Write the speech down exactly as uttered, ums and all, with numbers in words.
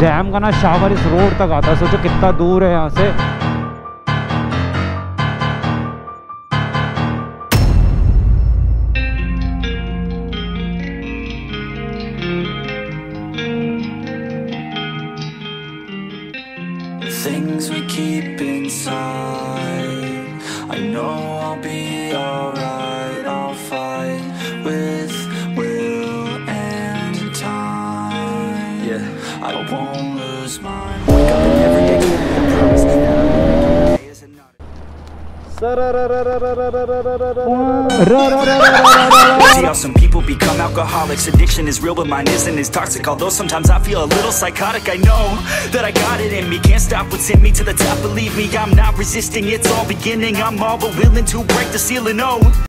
Dam का ना shower इस रोड तक आता है, सोचो कितना दूर है यहाँ से। Things we keep inside, I know I'll be alright. I'll fight with will and time. Yeah, I won't lose my mind. Wake up and every day keeping a promise that I'm gonna make it not. See how some people become alcoholics. Addiction is real but mine isn't as toxic. Although sometimes I feel a little psychotic, I know that I got it in me. Can't stop what's in me to the top, believe me. I'm not resisting, it's all beginning. I'm all but willing to break the ceiling, oh